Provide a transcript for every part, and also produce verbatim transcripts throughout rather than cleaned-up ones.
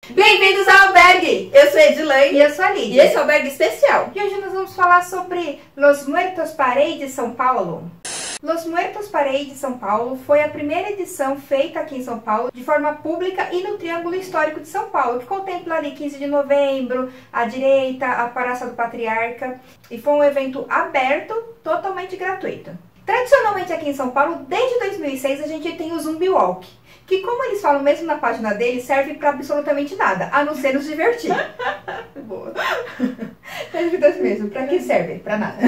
Bem-vindos ao Albergue! Eu sou a Edilane. E eu sou a Lídia. E esse é o Albergue Especial. E hoje nós vamos falar sobre Los Muertos Parade de São Paulo. Los Muertos Parade de São Paulo foi a primeira edição feita aqui em São Paulo de forma pública e no Triângulo Histórico de São Paulo, que contempla ali quinze de novembro, a direita, a Praça do Patriarca, e foi um evento aberto, totalmente gratuito. Tradicionalmente aqui em São Paulo, desde dois mil e seis, a gente tem o Zumbi Walk, que, como eles falam mesmo na página deles, serve para absolutamente nada, a não ser nos divertir. Boa. Serve mesmo. Para que serve? Para nada.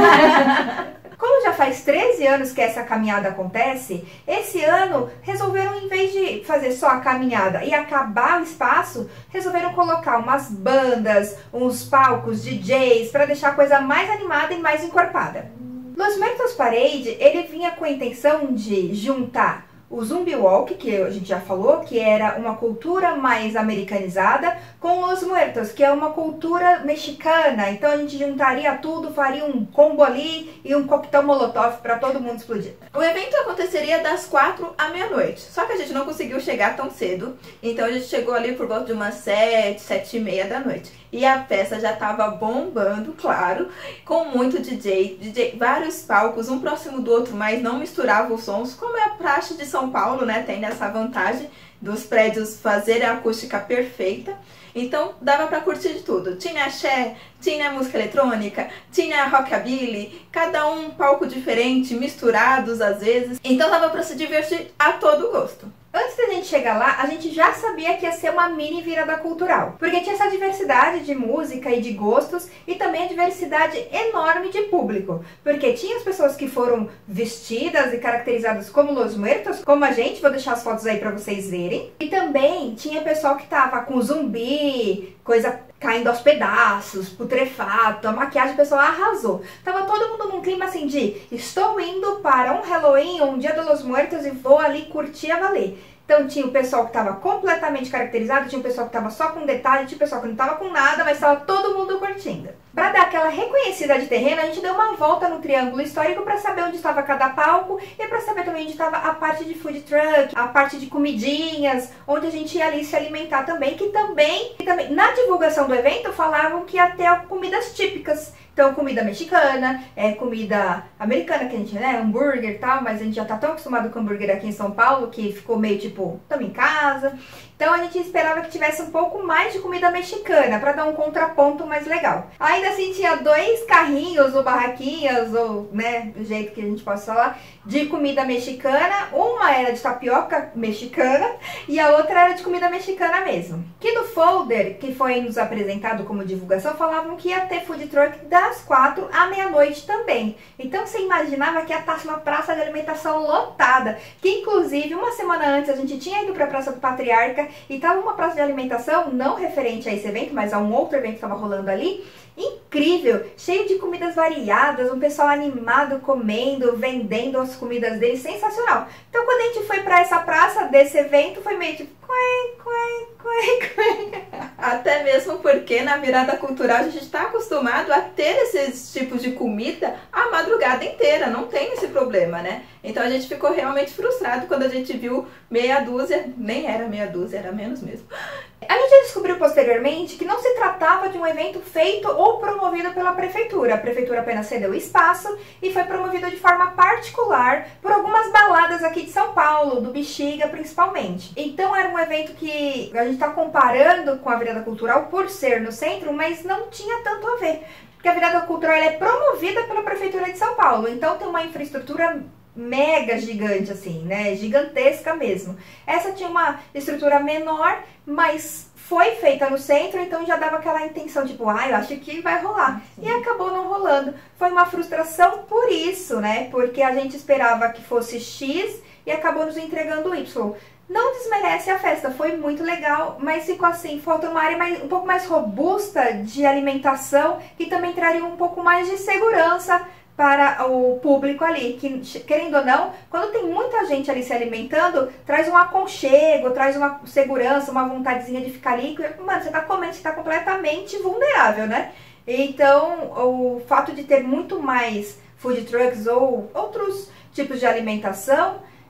Como já faz treze anos que essa caminhada acontece, esse ano resolveram, em vez de fazer só a caminhada e acabar o espaço, resolveram colocar umas bandas, uns palcos, D Js, para deixar a coisa mais animada e mais encorpada. Los Muertos Parade, ele vinha com a intenção de juntar o Zumbi Walk, que a gente já falou, que era uma cultura mais americanizada, com Los Muertos, que é uma cultura mexicana. Então a gente juntaria tudo, faria um combo ali e um coquetel molotov para todo mundo explodir. O evento aconteceria das quatro à meia-noite, só que a gente não conseguiu chegar tão cedo, então a gente chegou ali por volta de umas sete, sete e meia da noite. E a festa já tava bombando, claro, com muito D J, D J, vários palcos, um próximo do outro, mas não misturava os sons, como é a praxe de São Paulo, né? Tem essa vantagem dos prédios fazerem a acústica perfeita. Então dava pra curtir de tudo. Tinha axé, tinha música eletrônica, tinha rockabilly, cada um palco diferente, misturados às vezes. Então dava pra se divertir a todo gosto. Antes da gente chegar lá, a gente já sabia que ia ser uma mini virada cultural, porque tinha essa diversidade de música e de gostos e também a diversidade enorme de público, porque tinha as pessoas que foram vestidas e caracterizadas como Los Muertos, como a gente, vou deixar as fotos aí pra vocês verem, e também tinha pessoal que tava com zumbi, coisa caindo aos pedaços, putrefato, a maquiagem, o pessoal arrasou. Tava todo mundo num clima assim de estou indo para um Halloween ou um Dia de Los Muertos e vou ali curtir a valer. Então tinha o pessoal que estava completamente caracterizado, tinha o pessoal que estava só com detalhe, tinha o pessoal que não estava com nada, mas estava todo mundo curtindo. Para dar aquela reconhecida de terreno, a gente deu uma volta no Triângulo Histórico para saber onde estava cada palco e para saber também onde estava a parte de food truck, a parte de comidinhas, onde a gente ia ali se alimentar também, que também, que também na divulgação do evento falavam que ia ter comidas típicas. Então, comida mexicana, é, comida americana, que a gente, né, hambúrguer e tal, mas a gente já tá tão acostumado com hambúrguer aqui em São Paulo, que ficou meio tipo, tamo em casa. Então a gente esperava que tivesse um pouco mais de comida mexicana, para dar um contraponto mais legal. Ainda assim tinha dois carrinhos ou barraquinhas, ou, né, do jeito que a gente possa falar, de comida mexicana. Uma era de tapioca mexicana e a outra era de comida mexicana mesmo. Que no folder, que foi nos apresentado como divulgação, falavam que ia ter food truck das quatro à meia-noite também. Então você imaginava que ia estar uma praça de alimentação lotada, que inclusive uma semana antes a gente tinha ido para a Praça do Patriarca e estava uma praça de alimentação, não referente a esse evento, mas a um outro evento que estava rolando ali, incrível, cheio de comidas variadas, um pessoal animado comendo, vendendo as comidas deles, sensacional. Então quando a gente foi para essa praça desse evento, foi meio tipo, quém, quém, quém, quém. Até mesmo porque na virada cultural a gente está acostumado a ter esses tipos de comida a madrugada inteira, não tem esse problema, né? Então a gente ficou realmente frustrado quando a gente viu meia dúzia, nem era meia dúzia, era menos mesmo. A gente descobriu posteriormente que não se tratava de um evento feito ou promovido pela prefeitura. A prefeitura apenas cedeu o espaço e foi promovido de forma particular por algumas baladas aqui de São Paulo, do Bexiga principalmente. Então era um evento que a gente está comparando com a virada cultural por ser no centro, mas não tinha tanto a ver. Porque a virada cultural ela é promovida pela prefeitura de São Paulo, então tem uma infraestrutura mega gigante assim, né, gigantesca mesmo. Essa tinha uma estrutura menor, mas foi feita no centro, então já dava aquela intenção, tipo, ah, eu acho que vai rolar. Sim. E acabou não rolando. Foi uma frustração por isso, né, porque a gente esperava que fosse X e acabou nos entregando Y. Não desmerece a festa, foi muito legal, mas ficou assim, falta uma área mais, um pouco mais robusta de alimentação, que também traria um pouco mais de segurança para o público ali, que querendo ou não, quando tem muita gente ali se alimentando, traz um aconchego, traz uma segurança, uma vontadezinha de ficar ali, mano, você tá comendo, você tá completamente vulnerável, né? Então, o fato de ter muito mais food trucks ou outros tipos de alimentação,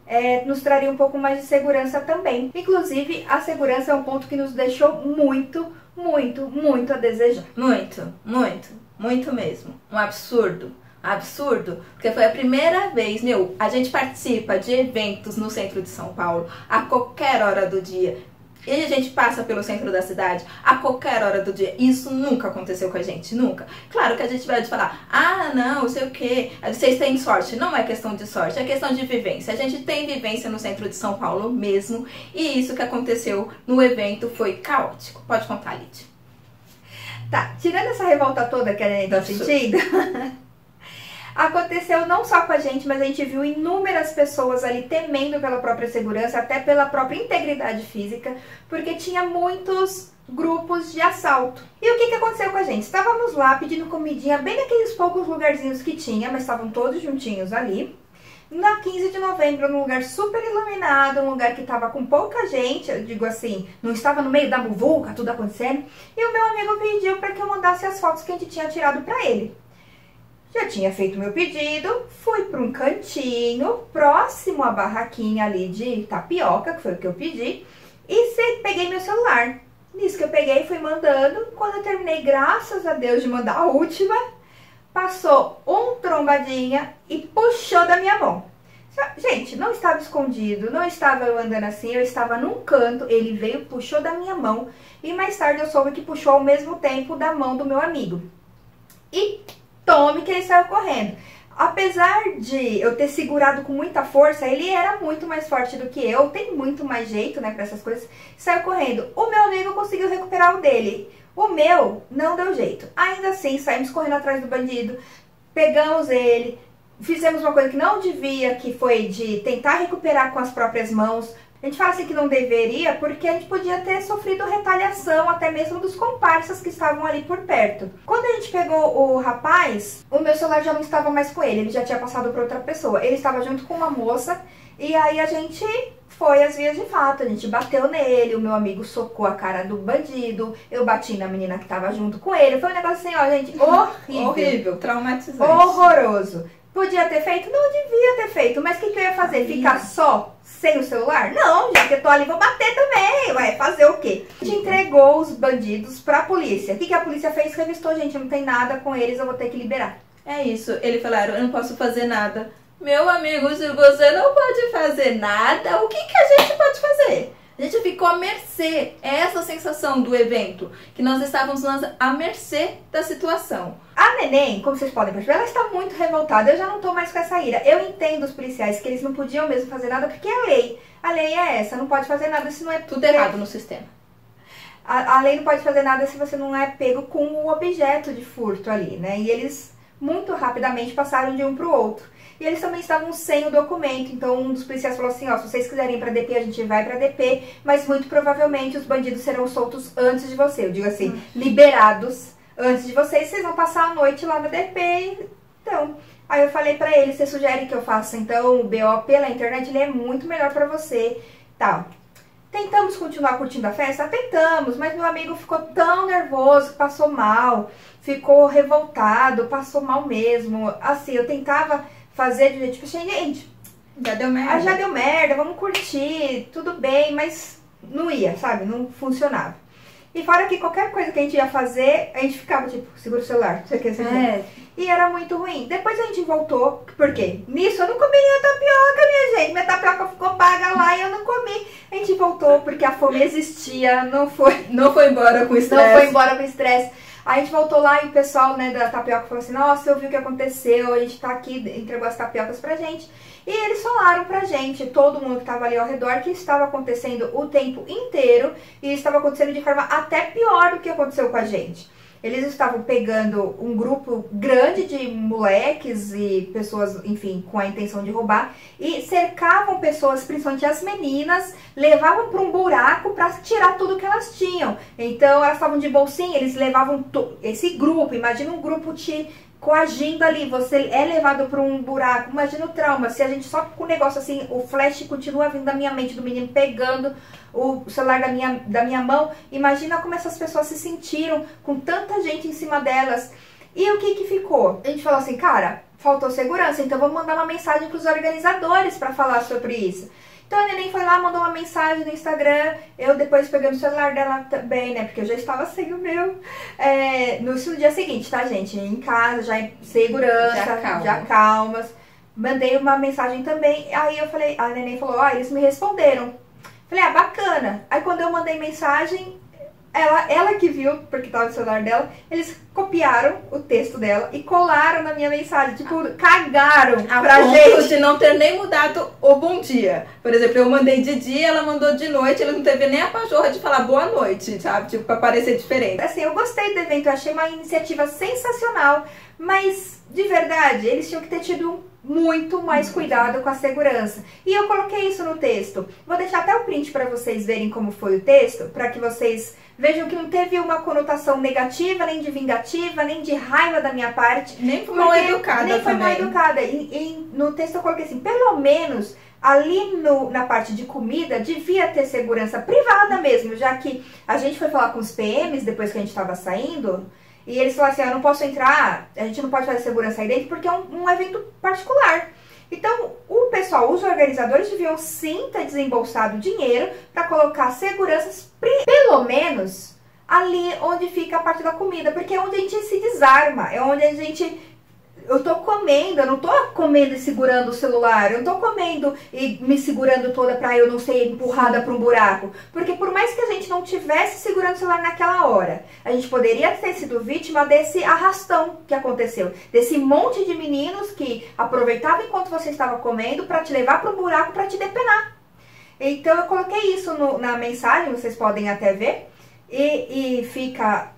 é, nos traria um pouco mais de segurança também. Inclusive, a segurança é um ponto que nos deixou muito, muito, muito a desejar. Muito, muito, muito mesmo. Um absurdo. Absurdo, porque foi a primeira vez, meu, a gente participa de eventos no centro de São Paulo a qualquer hora do dia. E a gente passa pelo centro da cidade a qualquer hora do dia. Isso nunca aconteceu com a gente, nunca. Claro que a gente vai falar, ah, não, sei o que, vocês têm sorte. Não é questão de sorte, é questão de vivência. A gente tem vivência no centro de São Paulo mesmo. E isso que aconteceu no evento foi caótico. Pode contar, Lid. Tá, tirando essa revolta toda que a gente tá sentindo... Aconteceu não só com a gente, mas a gente viu inúmeras pessoas ali temendo pela própria segurança, até pela própria integridade física, porque tinha muitos grupos de assalto. E o que, que aconteceu com a gente? Estávamos lá pedindo comidinha, bem naqueles poucos lugarzinhos que tinha, mas estavam todos juntinhos ali. Na quinze de novembro, num lugar super iluminado, um lugar que estava com pouca gente, eu digo assim, não estava no meio da muvuca, tudo acontecendo, e o meu amigo pediu para que eu mandasse as fotos que a gente tinha tirado para ele. Já tinha feito meu pedido, fui para um cantinho, próximo à barraquinha ali de tapioca, que foi o que eu pedi, e peguei meu celular. Nisso que eu peguei e fui mandando, quando eu terminei, graças a Deus, de mandar a última, passou um trombadinha e puxou da minha mão. Gente, não estava escondido, não estava eu andando assim, eu estava num canto, ele veio, puxou da minha mão, e mais tarde eu soube que puxou ao mesmo tempo da mão do meu amigo. E... tome que ele saiu correndo. Apesar de eu ter segurado com muita força, ele era muito mais forte do que eu, tem muito mais jeito, né, para essas coisas, saiu correndo. O meu amigo conseguiu recuperar o dele, o meu não deu jeito. Ainda assim, saímos correndo atrás do bandido, pegamos ele, fizemos uma coisa que não devia, que foi de tentar recuperar com as próprias mãos. A gente fala assim que não deveria, porque a gente podia ter sofrido retaliação, até mesmo dos comparsas que estavam ali por perto. Quando a gente pegou o rapaz, o meu celular já não estava mais com ele, ele já tinha passado para outra pessoa. Ele estava junto com uma moça, e aí a gente foi às vias de fato, a gente bateu nele, o meu amigo socou a cara do bandido, eu bati na menina que estava junto com ele. Foi um negócio assim, ó, gente, horrível. Horrível, traumatizante. Horroroso. Podia ter feito? Não devia ter feito, mas o que, que eu ia fazer? Ficar só sem o celular? Não, já que eu tô ali, vou bater também. Vai fazer o quê? A gente entregou os bandidos pra polícia. O que, que a polícia fez? Revistou, gente, não tem nada com eles, eu vou ter que liberar. É isso, eles falaram, eu não posso fazer nada. Meu amigo, se você não pode fazer nada, o que, que a gente pode fazer? A gente ficou à mercê, é essa a sensação do evento, que nós estávamos à mercê da situação. A neném, como vocês podem perceber, ela está muito revoltada, eu já não tô mais com essa ira. Eu entendo os policiais que eles não podiam mesmo fazer nada, porque é a lei. A lei é essa, não pode fazer nada se não é... Tudo errado no sistema. A, a lei não pode fazer nada se você não é pego com o objeto de furto ali, né? E eles muito rapidamente passaram de um para o outro. E eles também estavam sem o documento, então um dos policiais falou assim, ó, se vocês quiserem ir pra D P, a gente vai pra D P, mas muito provavelmente os bandidos serão soltos antes de você. Eu digo assim, hum. liberados antes de vocês, vocês vão passar a noite lá na D P, então... Aí eu falei pra ele, você sugere que eu faça então o B O pela internet, ele é muito melhor pra você, tal. Tentamos continuar curtindo a festa? Tentamos, mas meu amigo ficou tão nervoso, passou mal, ficou revoltado, passou mal mesmo. Assim, eu tentava fazer de jeito, tipo assim, gente, já deu merda. Ah, já deu merda, vamos curtir, tudo bem, mas não ia, sabe? Não funcionava. E fora que qualquer coisa que a gente ia fazer, a gente ficava tipo, segura o celular, você quer saber? É. E era muito ruim. Depois a gente voltou, por quê? Nisso eu não comi nenhuma tapioca, minha gente. Minha tapioca ficou paga lá e eu não comi. A gente voltou porque a fome existia, não foi, não foi embora com estresse. Não foi embora com estresse. Aí a gente voltou lá e o pessoal, né, da tapioca falou assim, nossa, eu vi o que aconteceu, a gente tá aqui, entregou as tapiocas pra gente. E eles falaram pra gente, todo mundo que tava ali ao redor, que estava acontecendo o tempo inteiro e estava acontecendo de forma até pior do que aconteceu com a gente. Eles estavam pegando um grupo grande de moleques e pessoas, enfim, com a intenção de roubar e cercavam pessoas, principalmente as meninas, levavam para um buraco para tirar tudo que elas tinham. Então elas estavam de bolsinha, eles levavam esse grupo, imagina um grupo te coagindo ali, você é levado para um buraco, imagina o trauma, se a gente só com o negócio assim, o flash continua vindo da minha mente, do menino pegando o celular da minha, da minha mão, imagina como essas pessoas se sentiram com tanta gente em cima delas. E o que que ficou? A gente falou assim, cara, faltou segurança, então vamos mandar uma mensagem para os organizadores para falar sobre isso. Então a Neném foi lá, mandou uma mensagem no Instagram, eu depois peguei no celular dela também, né, porque eu já estava sem o meu. É, no, no dia seguinte, tá, gente? Em casa, já em segurança, já, calma. já calmas. Mandei uma mensagem também, aí eu falei, a Neném falou, ó, oh, eles me responderam. Falei, ah, bacana. Aí quando eu mandei mensagem, ela, ela que viu, porque tava no celular dela, eles copiaram o texto dela e colaram na minha mensagem, tipo, cagaram a pra ponto gente. de não ter nem mudado o bom dia. Por exemplo, eu mandei de dia, ela mandou de noite, ela não teve nem a pachorra de falar boa noite, sabe? Tipo, pra parecer diferente. Assim, eu gostei do evento, eu achei uma iniciativa sensacional, mas, de verdade, eles tinham que ter tido muito mais cuidado com a segurança. E eu coloquei isso no texto. Vou deixar até o print para vocês verem como foi o texto, para que vocês vejam que não teve uma conotação negativa, nem de vingativa, nem de raiva da minha parte. Nem foi mal educada Nem foi também. mal educada. E, e no texto eu coloquei assim, pelo menos ali no, na parte de comida devia ter segurança privada mesmo, já que a gente foi falar com os P Ms depois que a gente estava saindo, e eles falaram assim, ah, eu não posso entrar, a gente não pode fazer segurança aí dentro porque é um, um evento particular. Então, o pessoal, os organizadores deviam sim ter desembolsado dinheiro para colocar seguranças, pelo menos, ali onde fica a parte da comida, porque é onde a gente se desarma, é onde a gente... Eu tô comendo, eu não tô comendo e segurando o celular, eu tô comendo e me segurando toda pra eu não ser empurrada pra um buraco. Porque por mais que a gente não tivesse segurando o celular naquela hora, a gente poderia ter sido vítima desse arrastão que aconteceu. Desse monte de meninos que aproveitavam enquanto você estava comendo pra te levar pra um buraco pra te depenar. Então eu coloquei isso no, na mensagem, vocês podem até ver, e, e fica...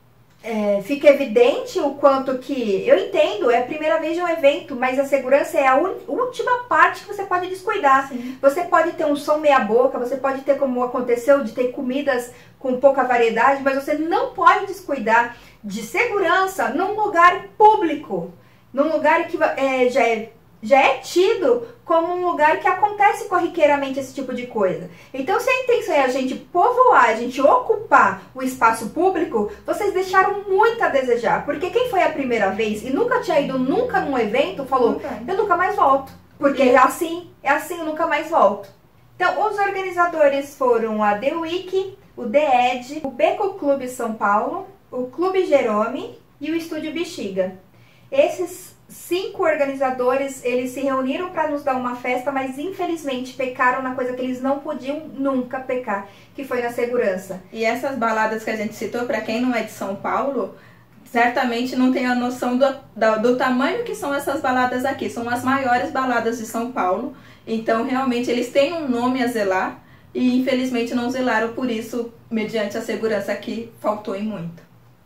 É, fica evidente o quanto que, eu entendo, é a primeira vez de um evento, mas a segurança é a última parte que você pode descuidar. Sim. Você pode ter um som meia boca, você pode ter, como aconteceu, de ter comidas com pouca variedade, mas você não pode descuidar de segurança num lugar público, num lugar que é, já é já é tido como um lugar que acontece corriqueiramente esse tipo de coisa. Então, se a intenção é a gente povoar, a gente ocupar o espaço público, vocês deixaram muito a desejar. Porque quem foi a primeira vez e nunca tinha ido nunca num evento, falou, okay, eu nunca mais volto. Porque é assim, é assim, eu nunca mais volto. Então, os organizadores foram a The Week, o The Edge, o Beco Clube São Paulo, o Clube Jerome e o Estúdio Bexiga. Esses cinco organizadores, eles se reuniram para nos dar uma festa, mas infelizmente pecaram na coisa que eles não podiam nunca pecar, que foi na segurança. E essas baladas que a gente citou, para quem não é de São Paulo, certamente não tem a noção do, do, do tamanho que são essas baladas aqui. São as maiores baladas de São Paulo, então realmente eles têm um nome a zelar e infelizmente não zelaram, por isso, mediante a segurança que faltou em muito.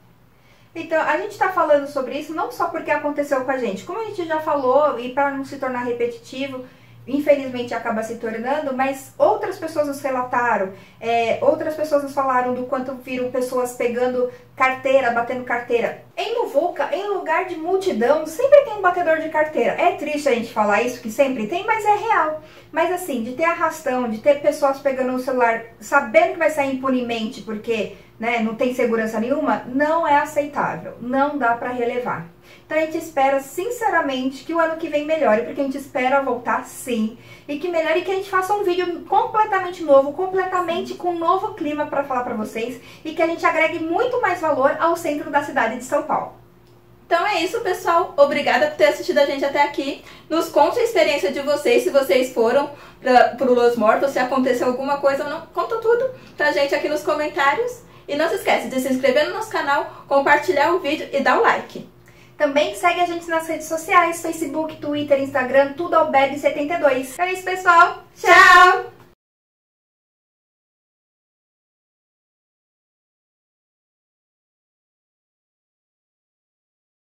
Então, a gente está falando sobre isso não só porque aconteceu com a gente, como a gente já falou, e para não se tornar repetitivo, infelizmente acaba se tornando, mas outras pessoas nos relataram, é, outras pessoas nos falaram do quanto viram pessoas pegando carteira, batendo carteira. Em Muvuca, em lugar de multidão, sempre tem um batedor de carteira. É triste a gente falar isso, que sempre tem, mas é real. Mas assim, de ter arrastão, de ter pessoas pegando o celular, sabendo que vai sair impunemente, porque... né, não tem segurança nenhuma, não é aceitável, não dá para relevar. Então a gente espera sinceramente que o ano que vem melhore, porque a gente espera voltar sim, e que melhore, e que a gente faça um vídeo completamente novo, completamente com um novo clima para falar para vocês, e que a gente agregue muito mais valor ao centro da cidade de São Paulo. Então é isso, pessoal. Obrigada por ter assistido a gente até aqui. Nos conte a experiência de vocês, se vocês foram para o Los Mortos, se aconteceu alguma coisa ou não. Conta tudo pra gente aqui nos comentários. E não se esquece de se inscrever no nosso canal, compartilhar o vídeo e dar o like. Também segue a gente nas redes sociais, Facebook, Twitter, Instagram, tudo ao Beg setenta e dois. É isso, pessoal. Tchau!